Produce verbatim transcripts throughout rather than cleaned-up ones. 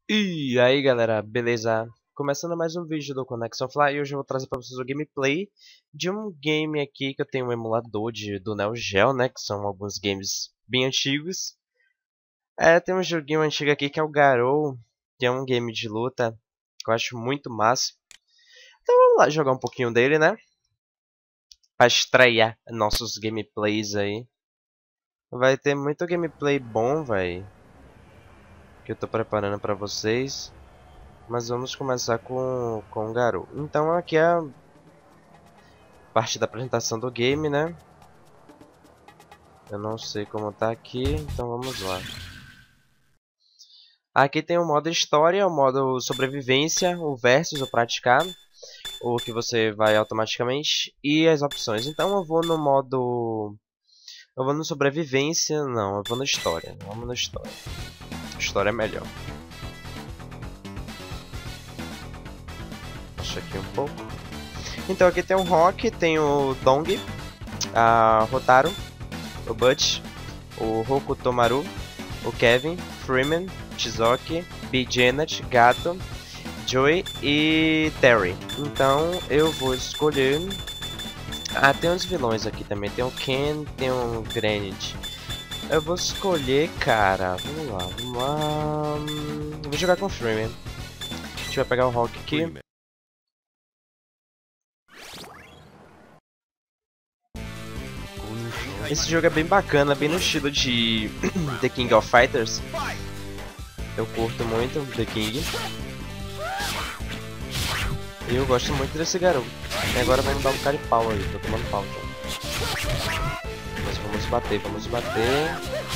E aí galera, beleza? Começando mais um vídeo do Conexão Fly e hoje eu vou trazer para vocês o gameplay de um game aqui que eu tenho um emulador de, do Neo Geo, né? Que são alguns games bem antigos. É, tem um joguinho antigo aqui que é o Garou, que é um game de luta que eu acho muito massa. Então vamos lá jogar um pouquinho dele, né? Pra estrear nossos gameplays aí. Vai ter muito gameplay bom, velho, que eu tô preparando pra vocês. Mas vamos começar com, com o Garou. Então aqui é a parte da apresentação do game, né? Eu não sei como tá aqui, então vamos lá. Aqui tem o modo história, o modo sobrevivência, o versus, o praticar, o que você vai automaticamente, e as opções. Então eu vou no modo... Eu vou no sobrevivência, não, eu vou no história. Vamos no história. História é melhor. Deixa aqui um pouco. Então aqui tem o Rock, tem o Dong, a Rotaro, o Butch, o Hokutomaru, o Kevin, Freeman, Chizoki, B. Janet, Gato, Joey e Terry. Então eu vou escolher... Ah, tem uns vilões aqui também. Tem o Ken, tem o Granite. Eu vou escolher, cara. Vamos lá, vamos lá. Vou jogar com o Freeman. A gente vai pegar o Rock aqui. Esse jogo é bem bacana, bem no estilo de The King of Fighters. Eu curto muito The King. E eu gosto muito desse garoto. E agora vamos dar um cara de pau aí, tô tomando pau já. Mas vamos bater, vamos bater.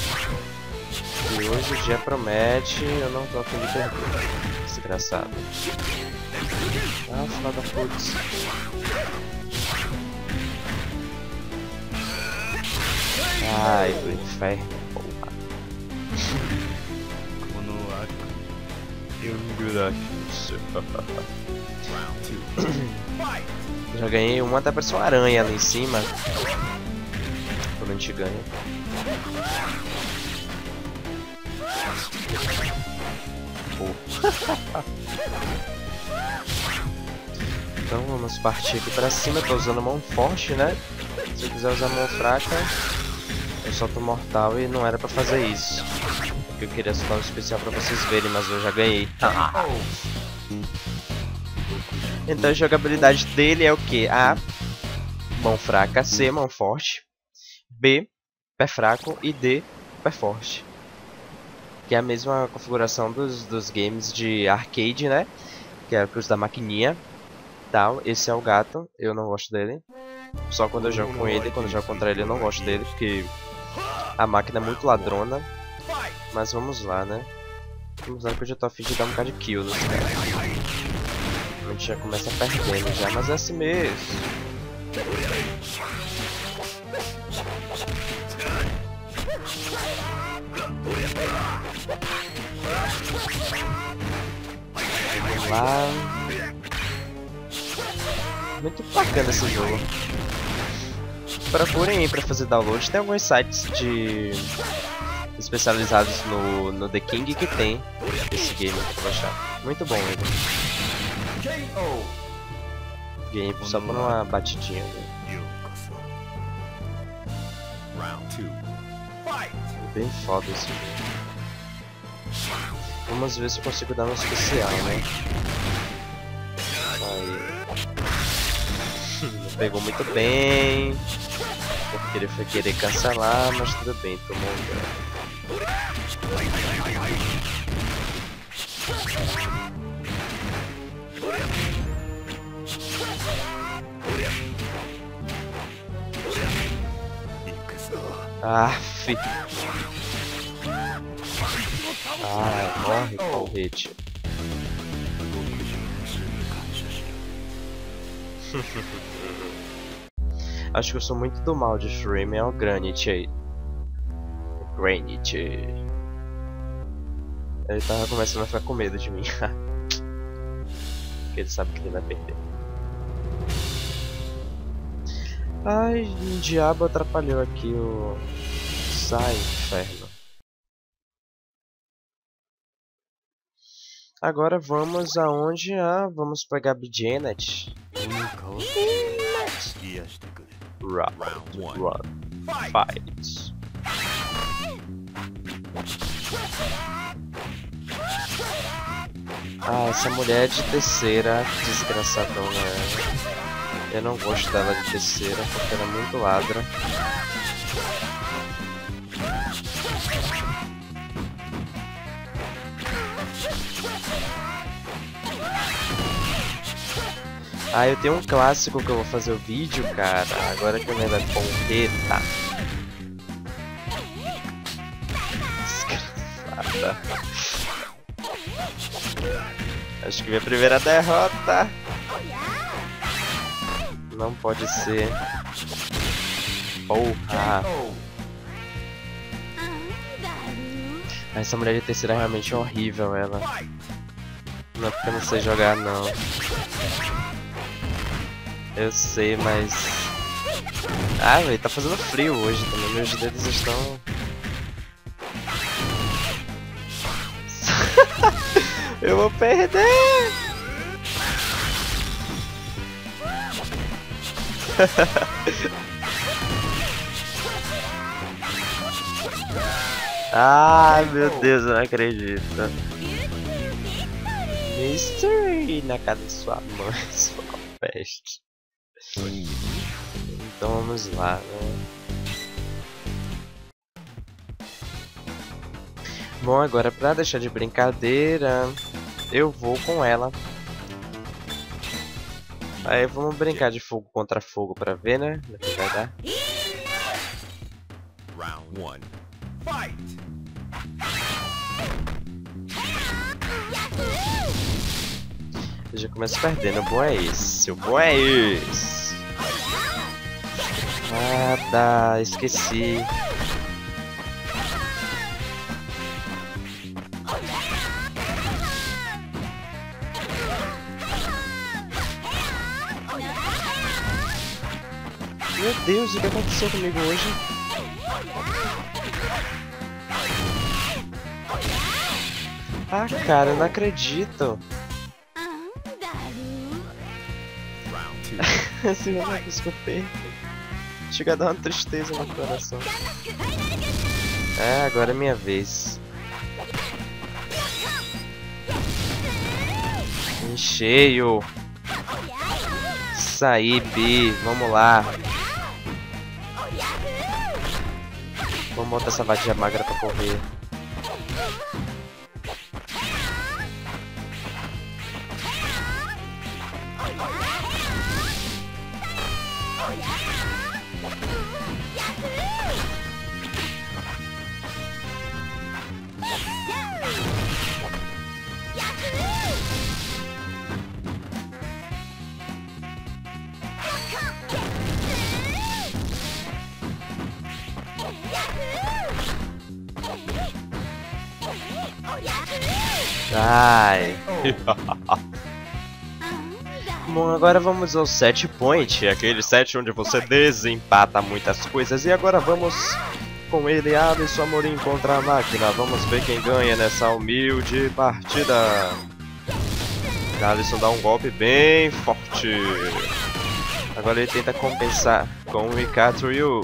E hoje o dia promete, eu não tô afim de perder. Desgraçado. Ah, filha da putz. Ai, do inferno, porra. Já ganhei uma, até parece uma aranha ali em cima. Quando a gente ganha. Então vamos partir aqui pra cima. Eu tô usando mão forte, né? Se eu quiser usar mão fraca, eu solto mortal e não era pra fazer isso. Porque eu queria soltar um especial pra vocês verem, mas eu já ganhei. Então a jogabilidade dele é o que? A. Mão fraca. C. Mão forte. B. Pé fraco. E D. Pé forte. Que é a mesma configuração dos, dos games de arcade, né? Que é os da maquininha. Tal. Esse é o gato. Eu não gosto dele. Só quando eu jogo com ele. Quando eu jogo contra ele eu não gosto dele. Porque a máquina é muito ladrona. Mas vamos lá, né? Vamos lá que eu já tô afim de dar um bocado de kill nesse cara. A gente já começa perdendo já, mas é assim mesmo. Vamos lá. Muito bacana esse jogo. Procurem aí pra fazer download. Tem alguns sites de especializados no, no The King que tem esse game pra baixar. Muito bom ele. Game só por uma batidinha. Bem foda esse jogo. Vamos ver se eu consigo dar um especial, né? Aí. Não pegou muito bem. Porque ele foi querer cancelar, mas tudo bem, tomou um dano. Ah, fi. Ah, morre, porrete. Acho que eu sou muito do mal de Freeman, é o Granite aí. Granite. Ele tava começando a ficar com medo de mim. Porque ele sabe que ele vai perder. Ai, um diabo atrapalhou aqui o... Sai, inferno. Agora vamos aonde? Ah, vamos pegar B. Janet. Round one. Fight. Ah, essa mulher é de terceira, desgraçadona. Eu não gosto dela de terceira porque ela é muito ladra. Ah, eu tenho um clássico que eu vou fazer o vídeo, cara. Agora que eu lembro, é Porreta. Desgraçada. Acho que minha primeira derrota. Não pode ser. Porra. Essa mulher de terceira é realmente horrível, ela. Não é porque eu não sei jogar, não. Eu sei, mas... Ah, velho, tá fazendo frio hoje também. Meus dedos estão... Eu vou perder! Ai, meu Deus, eu não acredito. Mystery na casa de sua mãe, sua peste. Então vamos lá, né? Bom, agora pra deixar de brincadeira, eu vou com ela. Aí vamos brincar de fogo contra fogo pra ver, né? O que vai dar. Round one. Fight! Eu já começo perdendo, o bom é esse, o bom é esse. Ah, tá, esqueci. Meu Deus, o que aconteceu comigo hoje? Ah, cara, eu não acredito. Esse não é que eu perco. Chega a dar uma tristeza no coração. É, agora é minha vez. Em cheio. Isso aí, Bi. Vamos lá. Vamos botar essa vadia magra pra correr. Ai. Bom, agora vamos ao set point, aquele set onde você desempata muitas coisas. E agora vamos com ele, Alisson Amorim contra a máquina. Vamos ver quem ganha nessa humilde partida. Alisson dá um golpe bem forte. Agora ele tenta compensar com o Ricardo Ryu.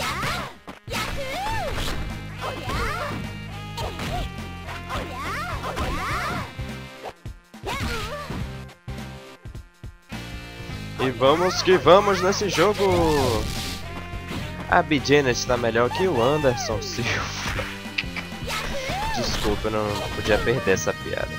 E vamos que vamos nesse jogo! A B. Janet está melhor que o Anderson Silva. Desculpa, eu não podia perder essa piada.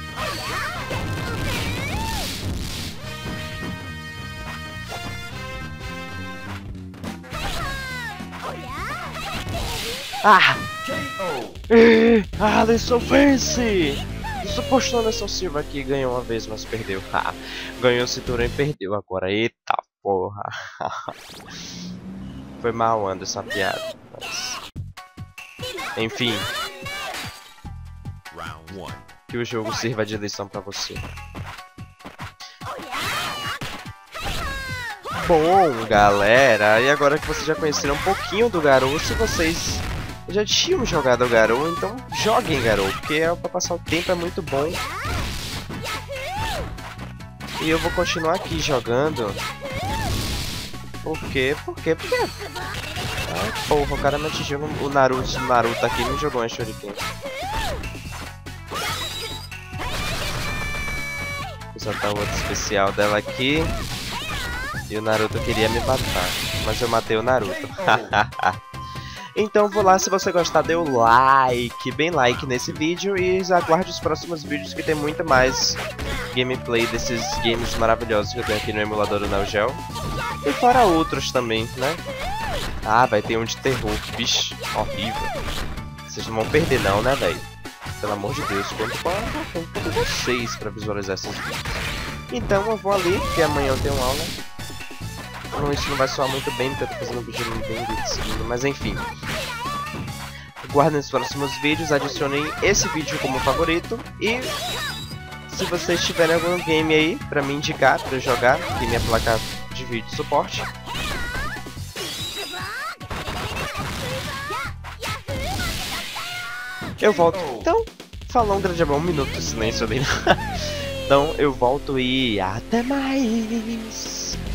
Ah! É, Alisson vence! O suposto Anderson Silva aqui ganhou uma vez, mas perdeu. Ah, ganhou o cinturão e perdeu agora. Eita porra! Foi mal, Anderson, a piada. Mas... Enfim. Que o jogo sirva de lição pra você. Bom, galera, e agora que vocês já conheceram um pouquinho do Garou, se vocês já tinham jogado o Garou, então joguem Garou, porque é pra passar o tempo, é muito bom. E eu vou continuar aqui jogando. Por quê? Por quê? Por quê? Ai, porra, o cara me atingiu. O Naruto, o Naruto aqui me jogou um shuriken. Vou soltar o outro especial dela aqui. E o Naruto queria me matar. Mas eu matei o Naruto. Então vou lá, se você gostar, dê o like, bem like nesse vídeo. E aguarde os próximos vídeos que tem muito mais gameplay desses games maravilhosos que eu tenho aqui no emulador do Neo Geo. E fora outros também, né? Ah, vai ter um de terror, bicho, horrível. Vocês não vão perder não, né, velho? Pelo amor de Deus, quanto com vocês pra visualizar esses vídeos. Então eu vou ali, porque amanhã eu tenho aula. Não, isso não vai soar muito bem, porque eu tô fazendo um vídeo bem seguindo, mas enfim. Guardem os próximos vídeos, adicionem esse vídeo como favorito. E se vocês tiverem algum game aí pra me indicar, pra eu jogar, aqui minha placa de vídeo suporte. Eu volto. Então, falou um grande amor, um minuto de silêncio ali. Então eu volto e até mais.